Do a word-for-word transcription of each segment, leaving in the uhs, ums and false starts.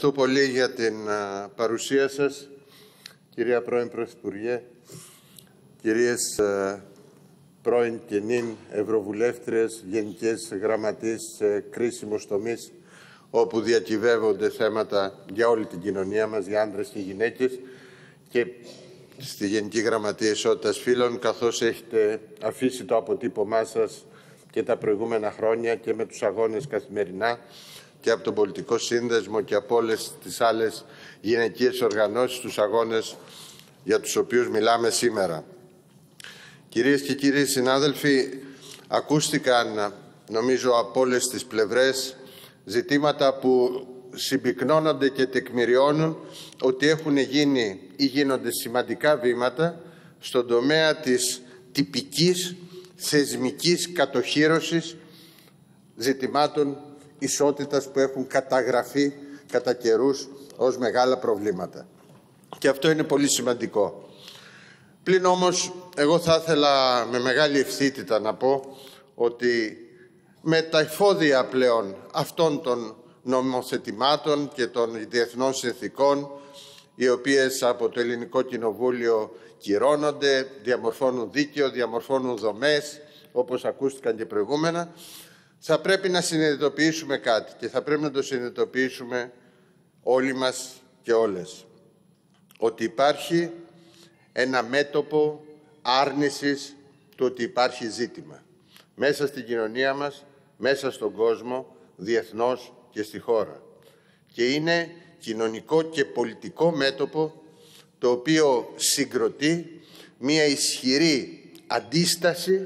Ευχαριστώ πολύ για την uh, παρουσία σας, κυρία πρώην Πρωθυπουργέ, κυρίες uh, πρώην και νυν Ευρωβουλεύτριες, γενικές γραμματείς σε κρίσιμους τομείς όπου διακυβεύονται θέματα για όλη την κοινωνία μας, για άντρες και γυναίκες, και στη Γενική Γραμματεία Ισότητας Φύλων, καθώς έχετε αφήσει το αποτύπωμά σας και τα προηγούμενα χρόνια και με τους αγώνες καθημερινά και από τον Πολιτικό Σύνδεσμο και από όλες τις άλλες γυναικείες οργανώσεις, τους αγώνες για τους οποίους μιλάμε σήμερα. Κυρίες και κύριοι συνάδελφοι, ακούστηκαν, νομίζω, από όλες τις πλευρές ζητήματα που συμπυκνώνονται και τεκμηριώνουν ότι έχουν γίνει ή γίνονται σημαντικά βήματα στον τομέα της τυπικής θεσμικής κατοχύρωσης ζητημάτων ισότητας που έχουν καταγραφεί κατά καιρούς ως μεγάλα προβλήματα. Και αυτό είναι πολύ σημαντικό. Πλην όμως, εγώ θα ήθελα με μεγάλη ευθύτητα να πω ότι με τα εφόδια πλέον αυτών των νομοθετημάτων και των διεθνών συνθηκών, οι οποίες από το Ελληνικό Κοινοβούλιο κυρώνονται, διαμορφώνουν δίκαιο, διαμορφώνουν δομές, όπως ακούστηκαν και προηγούμενα, θα πρέπει να συνειδητοποιήσουμε κάτι και θα πρέπει να το συνειδητοποιήσουμε όλοι μας και όλες. Ότι υπάρχει ένα μέτωπο άρνησης του ότι υπάρχει ζήτημα μέσα στην κοινωνία μας, μέσα στον κόσμο, διεθνώς και στη χώρα. Και είναι κοινωνικό και πολιτικό μέτωπο το οποίο συγκροτεί μία ισχυρή αντίσταση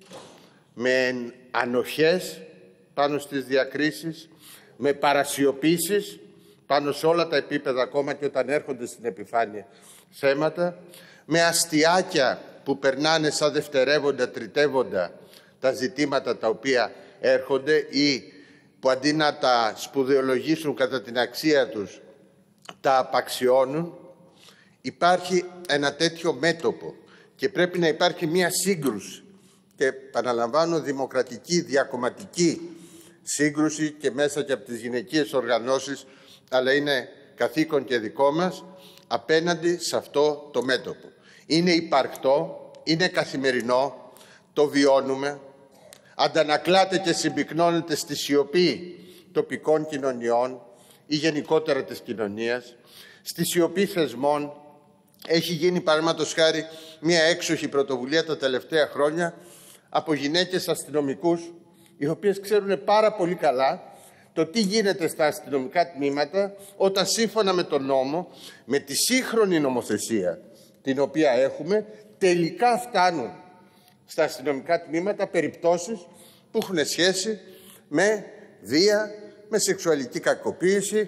με ανοχές πάνω στις διακρίσεις, με παρασιωπήσεις πάνω σε όλα τα επίπεδα, ακόμα και όταν έρχονται στην επιφάνεια θέματα, με αστιάκια που περνάνε σαν δευτερεύοντα, τριτεύοντα τα ζητήματα τα οποία έρχονται ή που αντί να τα σπουδαιολογήσουν κατά την αξία τους, τα απαξιώνουν. Υπάρχει ένα τέτοιο μέτωπο και πρέπει να υπάρχει μία σύγκρουση και, επαναλαμβάνω, δημοκρατική, διακομματική σύγκρουση και μέσα και από τις γυναικείες οργανώσεις, αλλά είναι καθήκον και δικό μας απέναντι σε αυτό το μέτωπο. Είναι υπαρκτό, είναι καθημερινό, το βιώνουμε, αντανακλάται και συμπυκνώνεται στη σιωπή τοπικών κοινωνιών ή γενικότερα της κοινωνίας, στη σιωπή θεσμών. Έχει γίνει, παραδείγματος χάρη, μια έξοχη πρωτοβουλία τα τελευταία χρόνια από γυναίκες αστυνομικούς, οι οποίες ξέρουν πάρα πολύ καλά το τι γίνεται στα αστυνομικά τμήματα όταν, σύμφωνα με τον νόμο, με τη σύγχρονη νομοθεσία την οποία έχουμε, τελικά φτάνουν στα αστυνομικά τμήματα περιπτώσεις που έχουν σχέση με βία, με σεξουαλική κακοποίηση,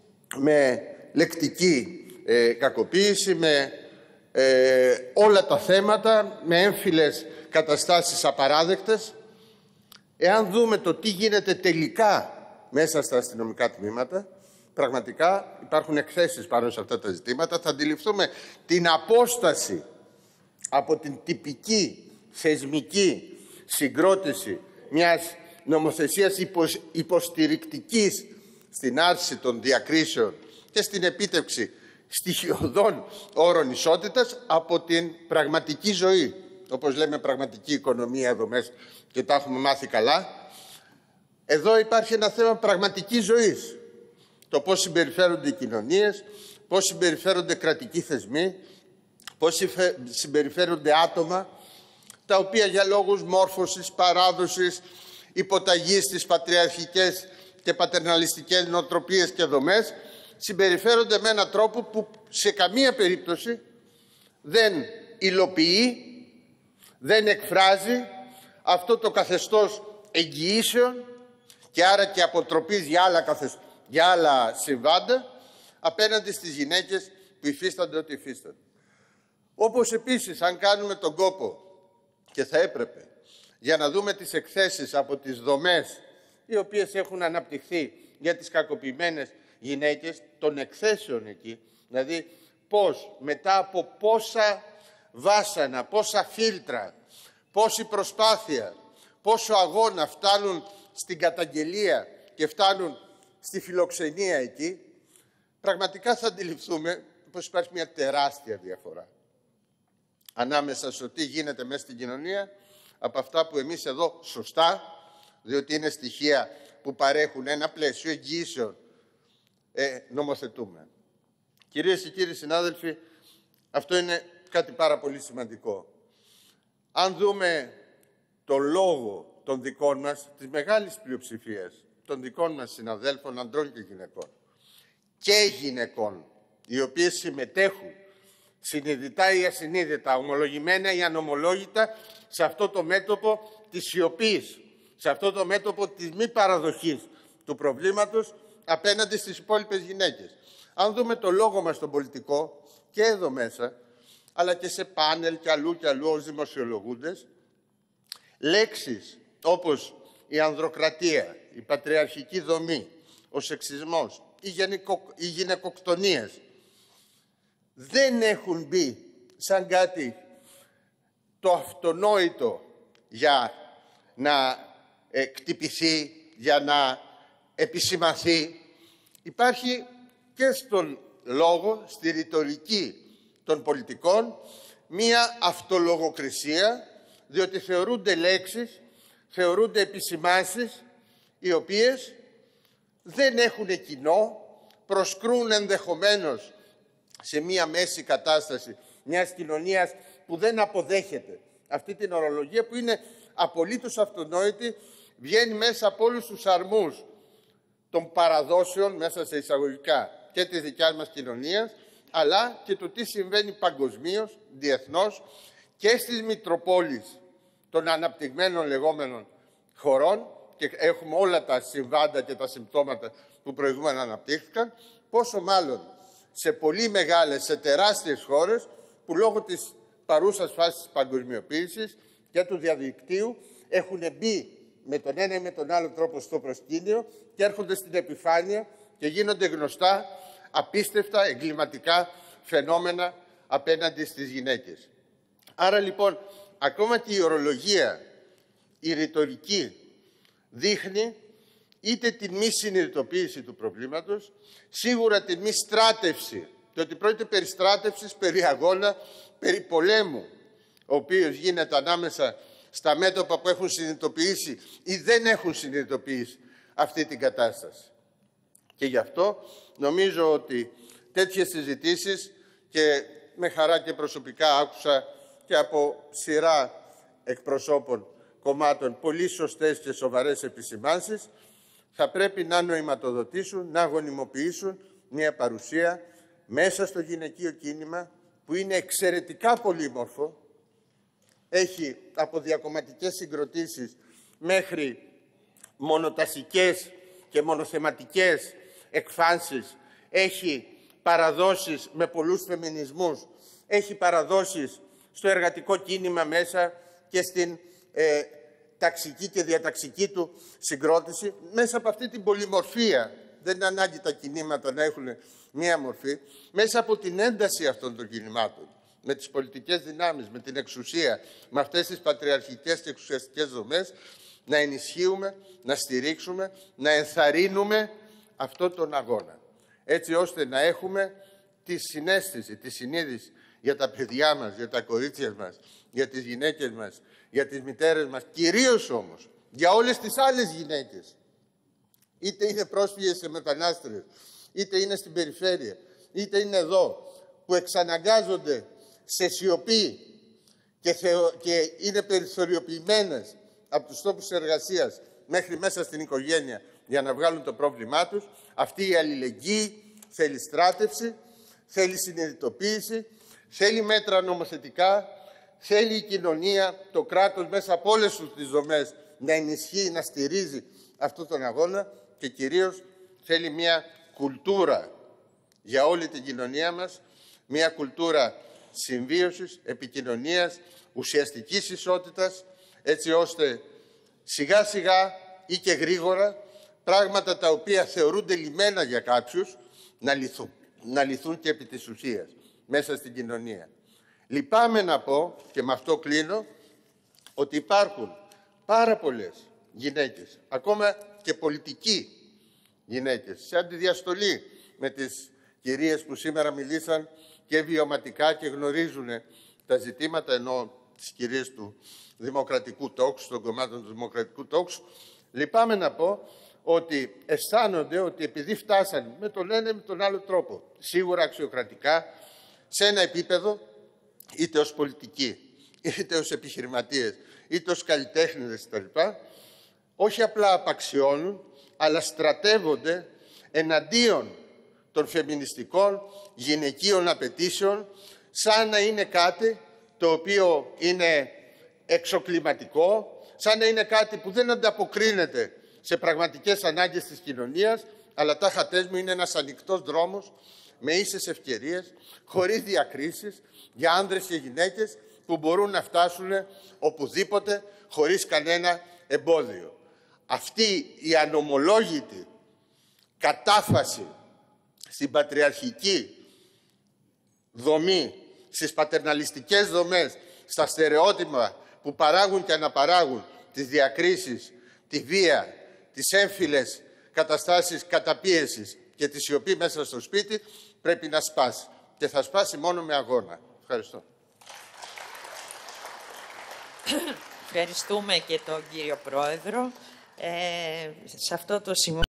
με λεκτική ε, κακοποίηση, με ε, όλα τα θέματα, με έμφυλες καταστάσεις απαράδεκτες. Εάν δούμε το τι γίνεται τελικά μέσα στα αστυνομικά τμήματα, πραγματικά υπάρχουν εκθέσεις πάνω σε αυτά τα ζητήματα, θα αντιληφθούμε την απόσταση από την τυπική θεσμική συγκρότηση μιας νομοθεσίας υποστηρικτικής στην άρση των διακρίσεων και στην επίτευξη στοιχειωδών όρων ισότητας από την πραγματική ζωή. Όπως λέμε, πραγματική οικονομία εδώ μέσα και τα έχουμε μάθει καλά. Εδώ υπάρχει ένα θέμα πραγματικής ζωής. Το πώς συμπεριφέρονται οι κοινωνίες, πώς συμπεριφέρονται κρατικοί θεσμοί, πώς συμπεριφέρονται άτομα τα οποία για λόγους μόρφωσης, παράδοσης, υποταγής στις πατριαρχικές και πατερναλιστικές νοοτροπίες και δομές συμπεριφέρονται με έναν τρόπο που σε καμία περίπτωση δεν υλοποιεί, δεν εκφράζει αυτό το καθεστώς εγγυήσεων και άρα και αποτροπής για άλλα, καθεσ... για άλλα συμβάντα απέναντι στις γυναίκες που υφίστανται ό,τι υφίστανται. Όπως επίσης, αν κάνουμε τον κόπο, και θα έπρεπε, για να δούμε τις εκθέσεις από τις δομές οι οποίες έχουν αναπτυχθεί για τις κακοποιημένες γυναίκες, των εκθέσεων εκεί, δηλαδή πώς μετά από πόσα βάσανα, πόσα φίλτρα, πόση προσπάθεια, πόσο αγώνα φτάνουν στην καταγγελία και φτάνουν στη φιλοξενία εκεί, πραγματικά θα αντιληφθούμε πως υπάρχει μια τεράστια διαφορά ανάμεσα στο τι γίνεται μέσα στην κοινωνία από αυτά που εμείς εδώ σωστά, διότι είναι στοιχεία που παρέχουν ένα πλαίσιο εγγυήσεων, ε, νομοθετούμε. Κυρίες και κύριοι συνάδελφοι, αυτό είναι κάτι πάρα πολύ σημαντικό. Αν δούμε το λόγο των δικών μας, της μεγάλης πλειοψηφίας, των δικών μας συναδέλφων, ανδρών και γυναικών, και γυναικών, οι οποίες συμμετέχουν συνειδητά ή ασυνείδητα, ομολογημένα ή ανομολόγητα, σε αυτό το μέτωπο της σιωπής, σε αυτό το μέτωπο της μη παραδοχής του προβλήματος απέναντι στις υπόλοιπες γυναίκες. Αν δούμε το λόγο μας στον πολιτικό, και εδώ μέσα, αλλά και σε πάνελ και αλλού και αλλού ως δημοσιολογούντες, λέξεις όπως η ανδροκρατία, η πατριαρχική δομή, ο σεξισμός, οι, γενικο... οι γυναικοκτονίες δεν έχουν μπει σαν κάτι το αυτονόητο για να ε, κτυπηθεί, για να επισημαθεί. Υπάρχει και στον λόγο, στη ρητορική των πολιτικών, μία αυτολογοκρισία, διότι θεωρούνται λέξεις, θεωρούνται επισημάνσεις, οι οποίες δεν έχουν κοινό, προσκρούν ενδεχομένως σε μία μέση κατάσταση μιας κοινωνίας που δεν αποδέχεται αυτή την ορολογία, που είναι απολύτως αυτονόητη, βγαίνει μέσα από όλους τους αρμούς των παραδόσεων, μέσα σε εισαγωγικά, και της δικιάς μας κοινωνίας, αλλά και το τι συμβαίνει παγκοσμίως, διεθνώς, και στις Μητροπόλεις των αναπτυγμένων λεγόμενων χωρών, και έχουμε όλα τα συμβάντα και τα συμπτώματα που προηγούμενα αναπτύχθηκαν, πόσο μάλλον σε πολύ μεγάλες, σε τεράστιες χώρες, που λόγω της παρούσας φάσης της παγκοσμιοποίησης και του διαδικτύου έχουν μπει με τον ένα ή με τον άλλο τρόπο στο προσκήνιο και έρχονται στην επιφάνεια και γίνονται γνωστά απίστευτα εγκληματικά φαινόμενα απέναντι στις γυναίκες. Άρα λοιπόν, ακόμα και η ορολογία, η ρητορική, δείχνει είτε τη μη συνειδητοποίηση του προβλήματος, σίγουρα τη μη στράτευση, διότι πρόκειται περί στράτευσης, περί αγώνα, περί πολέμου, ο οποίος γίνεται ανάμεσα στα μέτωπα που έχουν συνειδητοποιήσει ή δεν έχουν συνειδητοποιήσει αυτή την κατάσταση. Και γι' αυτό νομίζω ότι τέτοιες συζητήσεις, και με χαρά και προσωπικά άκουσα και από σειρά εκπροσώπων κομμάτων πολύ σωστές και σοβαρές επισημάνσεις, θα πρέπει να νοηματοδοτήσουν, να γονιμοποιήσουν μια παρουσία μέσα στο γυναικείο κίνημα, που είναι εξαιρετικά πολύμορφο, έχει από διακομματικές συγκροτήσεις μέχρι μονοτασικές και μονοθεματικές εκφάνσεις, έχει παραδόσεις με πολλούς φεμινισμούς, έχει παραδόσεις στο εργατικό κίνημα μέσα και στην ε, ταξική και διαταξική του συγκρότηση. Μέσα από αυτή την πολυμορφία, δεν είναι ανάγκη τα κινήματα να έχουν μία μορφή, μέσα από την ένταση αυτών των κινημάτων, με τις πολιτικές δυνάμεις, με την εξουσία, με αυτές τις πατριαρχικές και εξουσιαστικές δομές, να ενισχύουμε, να στηρίξουμε, να ενθαρρύνουμε αυτόν τον αγώνα. Έτσι ώστε να έχουμε τη συναίσθηση, τη συνείδηση για τα παιδιά μας, για τα κορίτσια μας, για τις γυναίκες μας, για τις μητέρες μας, κυρίως όμως για όλες τις άλλες γυναίκες, είτε είναι πρόσφυγες σε μετανάστες, είτε είναι στην περιφέρεια, είτε είναι εδώ, που εξαναγκάζονται σε σιωπή και, θεω... και είναι περιθωριοποιημένες από τους τόπους εργασίας μέχρι μέσα στην οικογένεια για να βγάλουν το πρόβλημά τους. Αυτή η αλληλεγγύη θέλει στράτευση, θέλει συνειδητοποίηση, θέλει μέτρα νομοθετικά, θέλει η κοινωνία, το κράτος μέσα από όλες τις δομές να ενισχύει, να στηρίζει αυτόν τον αγώνα, και κυρίως θέλει μια κουλτούρα για όλη την κοινωνία μας, μια κουλτούρα συμβίωσης, επικοινωνίας, ουσιαστικής ισότητας, έτσι ώστε σιγά σιγά ή και γρήγορα πράγματα τα οποία θεωρούνται λυμμένα για κάποιους να λυθούν, να λυθούν και επί της ουσίας μέσα στην κοινωνία. Λυπάμαι να πω, και με αυτό κλείνω, ότι υπάρχουν πάρα πολλές γυναίκες, ακόμα και πολιτικοί γυναίκες, σε αντιδιαστολή με τις κυρίες που σήμερα μιλήσαν και βιωματικά και γνωρίζουν τα ζητήματα, ενώ τις κυρίες του Δημοκρατικού Τόξου, των κομμάτων του Δημοκρατικού Τόξου. Λυπάμαι να πω ότι αισθάνονται ότι επειδή φτάσαν, με το λένε με τον άλλο τρόπο, σίγουρα αξιοκρατικά, σε ένα επίπεδο, είτε ως πολιτικοί, είτε ως επιχειρηματίες, είτε ως καλλιτέχνηδες κτλ., όχι απλά απαξιώνουν, αλλά στρατεύονται εναντίον των φεμινιστικών γυναικείων απαιτήσεων, σαν να είναι κάτι το οποίο είναι εξωκλιματικό, σαν να είναι κάτι που δεν ανταποκρίνεται σε πραγματικές ανάγκες της κοινωνίας, αλλά τάχα τες μου είναι ένας ανοιχτός δρόμος με ίσες ευκαιρίες, χωρίς διακρίσεις, για άνδρες και γυναίκες που μπορούν να φτάσουν οπουδήποτε χωρίς κανένα εμπόδιο. Αυτή η ανομολόγητη κατάφαση στην πατριαρχική δομή, στις πατερναλιστικές δομές, στα στερεότυπα που παράγουν και αναπαράγουν τις διακρίσεις, τη βία, τις έμφυλες καταστάσεις καταπίεσης και τη σιωπή μέσα στο σπίτι, πρέπει να σπάσει. Και θα σπάσει μόνο με αγώνα. Ευχαριστώ. Ευχαριστούμε και τον κύριο Πρόεδρο. Ε, σε αυτό το σημείο...